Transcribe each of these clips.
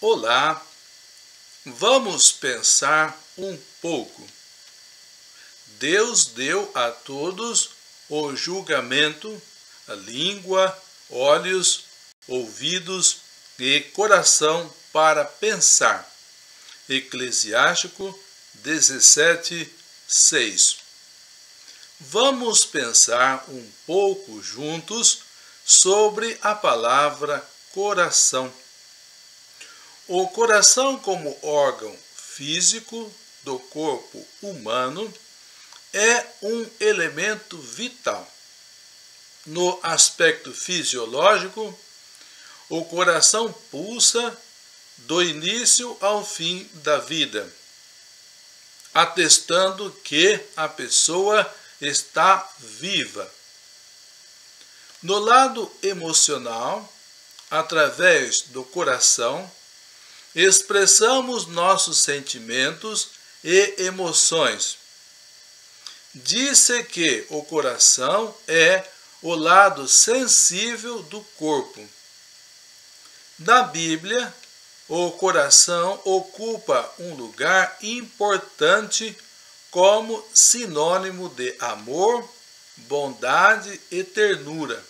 Olá, vamos pensar um pouco. Deus deu a todos o julgamento, a língua, olhos, ouvidos e coração para pensar. Eclesiástico 17:6. Vamos pensar um pouco juntos sobre a palavra coração. O coração, como órgão físico do corpo humano, é um elemento vital. No aspecto fisiológico, o coração pulsa do início ao fim da vida, atestando que a pessoa está viva. No lado emocional, através do coração, expressamos nossos sentimentos e emoções. Diz-se que o coração é o lado sensível do corpo. Na Bíblia, o coração ocupa um lugar importante como sinônimo de amor, bondade e ternura.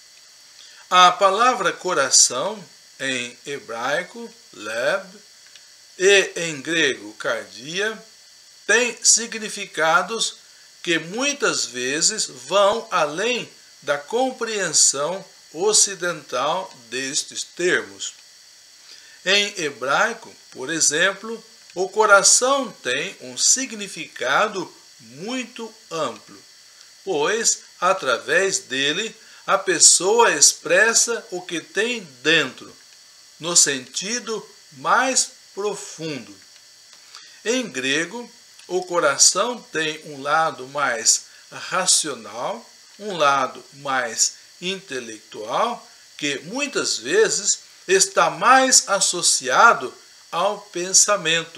A palavra coração, em hebraico, lev, e em grego, cardia, tem significados que muitas vezes vão além da compreensão ocidental destes termos. Em hebraico, por exemplo, o coração tem um significado muito amplo, pois, através dele, a pessoa expressa o que tem dentro, no sentido mais profundo. Em grego, o coração tem um lado mais racional, um lado mais intelectual, que muitas vezes está mais associado ao pensamento.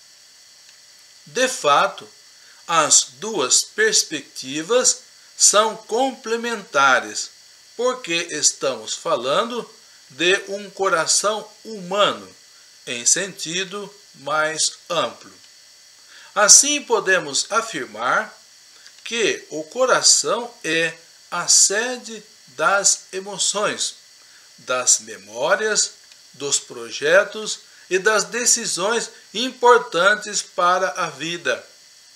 De fato, as duas perspectivas são complementares, porque estamos falando de um coração humano, em sentido mais amplo. Assim, podemos afirmar que o coração é a sede das emoções, das memórias, dos projetos e das decisões importantes para a vida.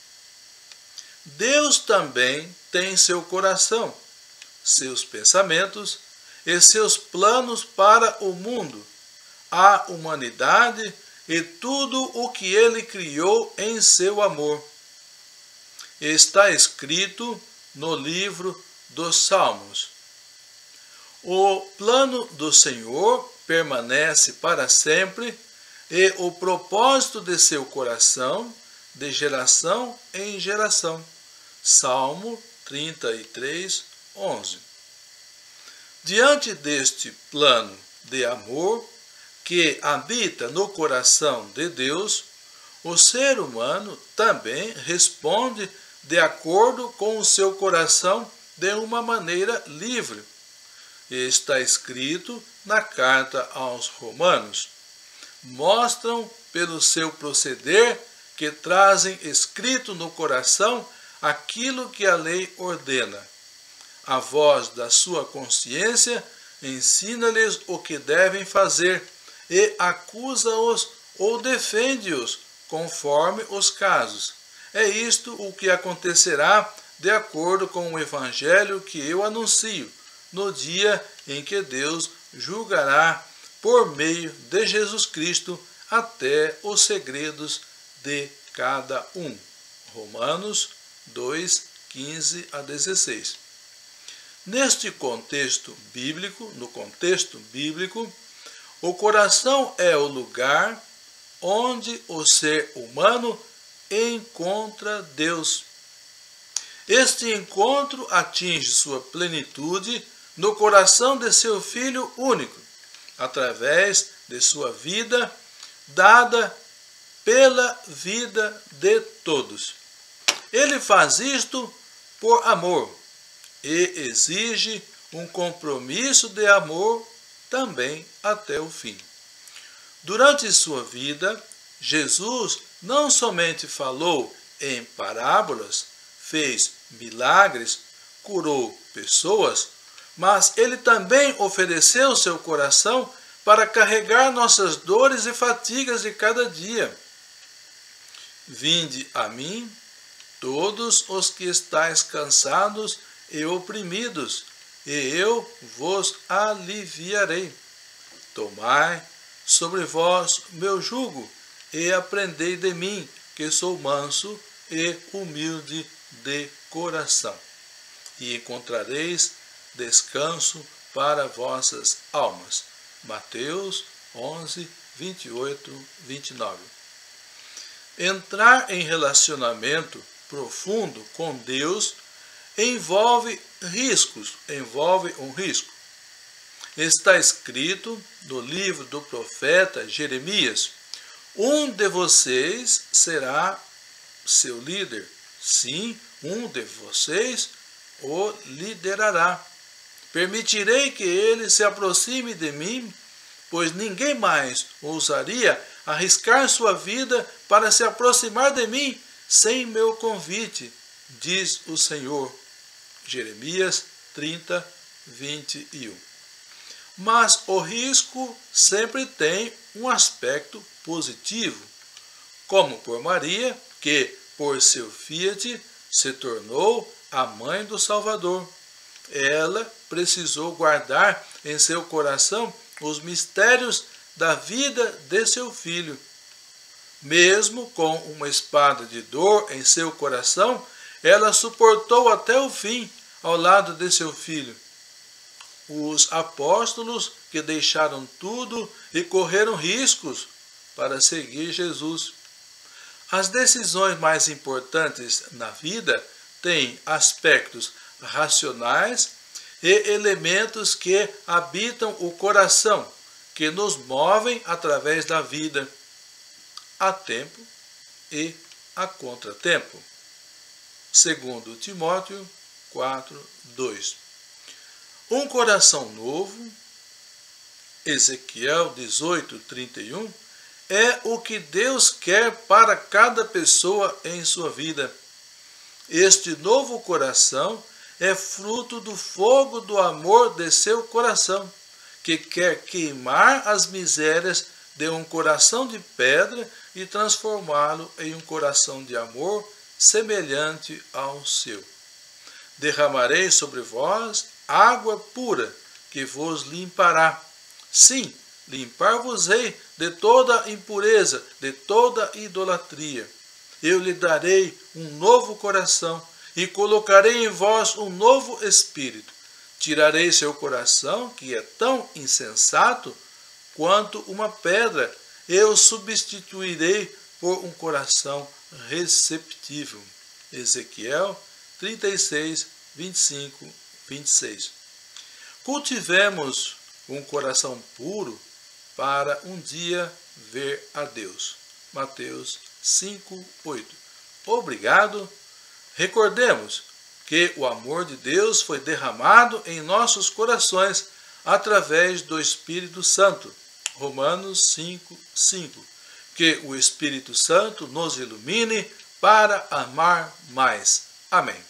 Deus também tem seu coração, seus pensamentos e seus planos para o mundo, a humanidade e tudo o que ele criou em seu amor. Está escrito no livro dos Salmos. O plano do Senhor permanece para sempre e o propósito de seu coração de geração em geração. Salmo 33:11. Diante deste plano de amor que habita no coração de Deus, o ser humano também responde de acordo com o seu coração de uma maneira livre. Está escrito na carta aos Romanos. Mostram pelo seu proceder que trazem escrito no coração aquilo que a lei ordena. A voz da sua consciência ensina-lhes o que devem fazer e acusa-os ou defende-os, conforme os casos. É isto o que acontecerá de acordo com o evangelho que eu anuncio, no dia em que Deus julgará por meio de Jesus Cristo até os segredos de cada um. Romanos 2:15-16. Neste contexto bíblico, o coração é o lugar onde o ser humano encontra Deus. Este encontro atinge sua plenitude no coração de seu Filho único, através de sua vida dada pela vida de todos. Ele faz isto por amor e exige um compromisso de amor também até o fim. Durante sua vida, Jesus não somente falou em parábolas, fez milagres, curou pessoas, mas ele também ofereceu seu coração para carregar nossas dores e fatigas de cada dia. Vinde a mim, todos os que estáis cansados e oprimidos, e eu vos aliviarei. Tomai sobre vós meu jugo, e aprendei de mim, que sou manso e humilde de coração, e encontrareis descanso para vossas almas. Mateus 11, 28, 29. Entrar em relacionamento profundo com Deus envolve um risco. Está escrito no livro do profeta Jeremias: um de vocês será seu líder. Sim, um de vocês o liderará. Permitirei que ele se aproxime de mim, pois ninguém mais ousaria arriscar sua vida para se aproximar de mim sem meu convite, diz o Senhor. Jeremias 30, 21. Mas o risco sempre tem um aspecto positivo, como por Maria, que, por seu fiat, se tornou a mãe do Salvador. Ela precisou guardar em seu coração os mistérios da vida de seu filho. Mesmo com uma espada de dor em seu coração, ela suportou até o fim ao lado de seu filho. Os apóstolos que deixaram tudo e correram riscos para seguir Jesus. As decisões mais importantes na vida têm aspectos racionais e elementos que habitam o coração, que nos movem através da vida, a tempo e a contratempo. Segundo Timóteo 4, 2. Um coração novo, Ezequiel 18, 31, é o que Deus quer para cada pessoa em sua vida. Este novo coração é fruto do fogo do amor de seu coração, que quer queimar as misérias de um coração de pedra e transformá-lo em um coração de amor semelhante ao seu. Derramarei sobre vós água pura, que vos limpará. Sim, limpar-vos-ei de toda impureza, de toda idolatria. Eu lhe darei um novo coração e colocarei em vós um novo espírito. Tirarei seu coração, que é tão insensato quanto uma pedra, e o substituirei por um coração receptível. Ezequiel 36, 25, 26. Cultivemos um coração puro para um dia ver a Deus. Mateus 5, 8. Obrigado. Recordemos que o amor de Deus foi derramado em nossos corações através do Espírito Santo. Romanos 5, 5. Que o Espírito Santo nos ilumine para amar mais. Amém.